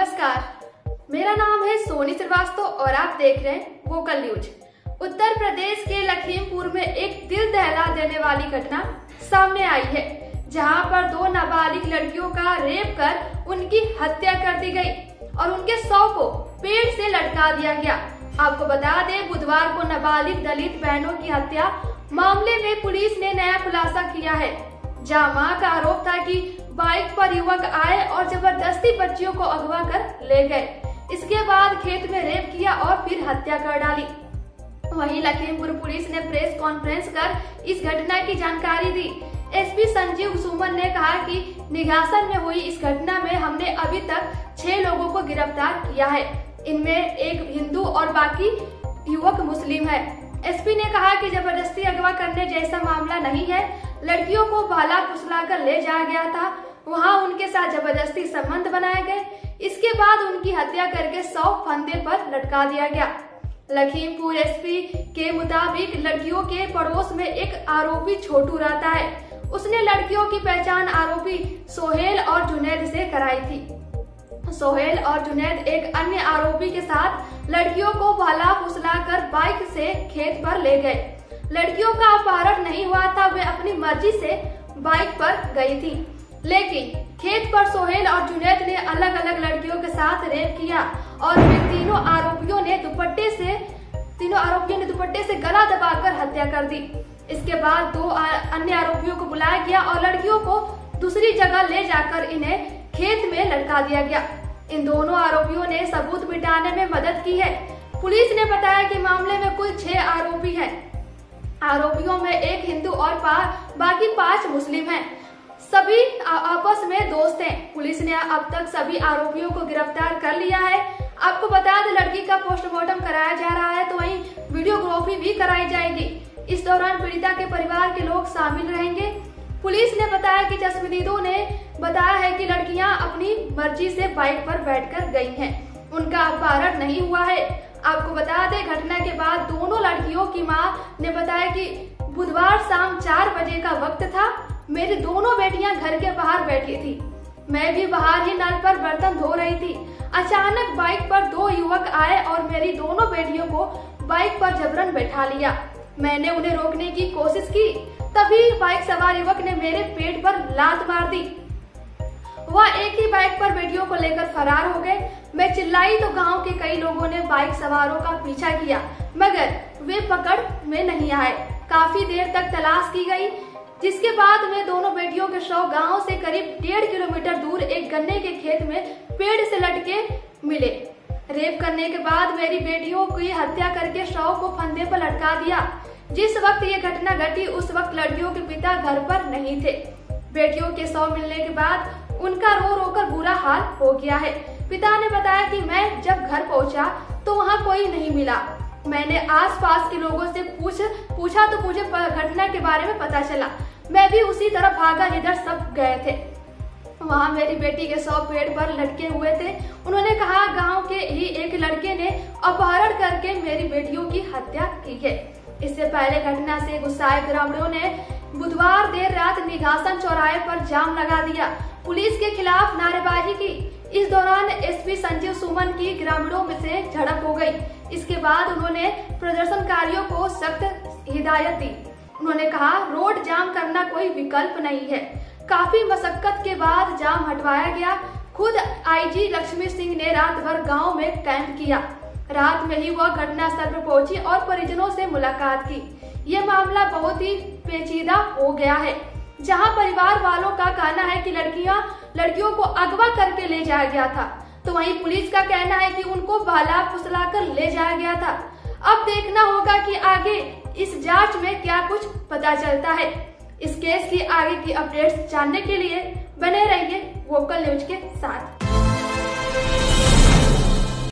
नमस्कार, मेरा नाम है सोनी श्रीवास्तव और आप देख रहे हैं वोकल न्यूज। उत्तर प्रदेश के लखीमपुर में एक दिल दहला देने वाली घटना सामने आई है, जहां पर दो नाबालिग लड़कियों का रेप कर उनकी हत्या कर दी गई और उनके शव को पेड़ से लटका दिया गया। आपको बता दें, बुधवार को नाबालिग दलित बहनों की हत्या मामले में पुलिस ने नया खुलासा किया है, जहां मां का आरोप था कि बाइक पर युवक आए और जबरदस्ती बच्चियों को अगवा कर ले गए। इसके बाद खेत में रेप किया और फिर हत्या कर डाली। वहीं लखीमपुर पुलिस ने प्रेस कॉन्फ्रेंस कर इस घटना की जानकारी दी। एसपी संजीव सुमन ने कहा कि निघासन में हुई इस घटना में हमने अभी तक 6 लोगों को गिरफ्तार किया है। इनमें एक हिंदू और बाकी युवक मुस्लिम है। एसपी ने कहा कि जबरदस्ती अगवा करने जैसा मामला नहीं है। लड़कियों को भाला फुसलाकर ले जाया गया था, वहां उनके साथ जबरदस्ती संबंध बनाए गए। इसके बाद उनकी हत्या करके 100 फंदे पर लटका दिया गया। लखीमपुर एसपी के मुताबिक लड़कियों के पड़ोस में एक आरोपी छोटू रहता है। उसने लड़कियों की पहचान आरोपी सोहेल और जुनैद से कराई थी। सोहेल और जुनैद एक अन्य आरोपी के साथ लड़कियों को भाला फुसलाकर बाइक से खेत पर ले गए। लड़कियों का अपहरण नहीं हुआ था, वे अपनी मर्जी से बाइक पर गई थी, लेकिन खेत पर सोहेल और जुनैद ने अलग अलग लड़कियों के साथ रेप किया और फिर तीनों आरोपियों ने दुपट्टे से गला दबाकर हत्या कर दी। इसके बाद 2 अन्य आरोपियों को बुलाया गया और लड़कियों को दूसरी जगह ले जाकर इन्हें खेत में लटका दिया गया। इन दोनों आरोपियों ने सबूत मिटाने में मदद की है। पुलिस ने बताया कि मामले में कुल 6 आरोपी हैं। आरोपियों में एक हिंदू और बाकी 5 मुस्लिम हैं। सभी आपस में दोस्त हैं। पुलिस ने अब तक सभी आरोपियों को गिरफ्तार कर लिया है। आपको बता दें, लड़की का पोस्टमार्टम कराया जा रहा है, तो वहीं वीडियोग्राफी भी कराई जाएगी। इस दौरान पीड़िता के परिवार के लोग शामिल रहेंगे। पुलिस ने बताया कि चश्मदीदों ने बताया है कि लड़कियां अपनी मर्जी से बाइक पर बैठकर गई हैं। उनका अपहरण नहीं हुआ है। आपको बता दें, घटना के बाद दोनों लड़कियों की मां ने बताया कि बुधवार शाम 4 बजे का वक्त था। मेरी दोनों बेटियां घर के बाहर बैठी थी। मैं भी बाहर ही नल पर बर्तन धो रही थी। अचानक बाइक पर 2 युवक आए और मेरी दोनों बेटियों को बाइक पर जबरन बैठा लिया। मैंने उन्हें रोकने की कोशिश की, तभी बाइक सवार युवक ने मेरे पेट पर लात मार दी। वह एक ही बाइक पर बेटियों को लेकर फरार हो गए। मैं चिल्लाई तो गांव के कई लोगों ने बाइक सवारों का पीछा किया, मगर वे पकड़ में नहीं आए। काफी देर तक तलाश की गई, जिसके बाद में दोनों बेटियों के शव गांव से करीब 1.5 किलोमीटर दूर एक गन्ने के खेत में पेड़ से लटके मिले। रेप करने के बाद मेरी बेटियों की हत्या करके शव को फंदे पर लटका दिया। जिस वक्त ये घटना घटी, उस वक्त लड़कियों के पिता घर पर नहीं थे। बेटियों के शव मिलने के बाद उनका रो रो कर बुरा हाल हो गया है। पिता ने बताया कि मैं जब घर पहुंचा तो वहां कोई नहीं मिला। मैंने आसपास के लोगों से पूछा तो मुझे घटना के बारे में पता चला। मैं भी उसी तरह भागा, जिधर सब गए थे। वहां मेरी बेटी के शव पेड़ पर लटके हुए थे। उन्होंने कहा, गांव के ही एक लड़के ने अपहरण करके मेरी बेटियों की हत्या की है। इससे पहले घटना से गुस्साए ग्रामीणों ने बुधवार देर रात निघासन चौराहे पर जाम लगा दिया, पुलिस के खिलाफ नारेबाजी की। इस दौरान एसपी संजीव सुमन की ग्रामीणों से झड़प हो गई। इसके बाद उन्होंने प्रदर्शनकारियों को सख्त हिदायत दी। उन्होंने कहा, रोड जाम करना कोई विकल्प नहीं है। काफी मशक्कत के बाद जाम हटवाया गया। खुद आईजी लक्ष्मी सिंह ने रात भर गांव में कैंप किया। रात में ही वह घटनास्थल पर पहुंची और परिजनों से मुलाकात की। ये मामला बहुत ही पेचीदा हो गया है, जहां परिवार वालों का कहना है कि लड़कियों को अगवा करके ले जाया गया था, तो वहीं पुलिस का कहना है कि उनको भाला फुसलाकर ले जाया गया था। अब देखना होगा कि आगे इस जांच में क्या कुछ पता चलता है। इस केस की आगे की अपडेट्स जानने के लिए बने रहिए वोकल न्यूज के साथ।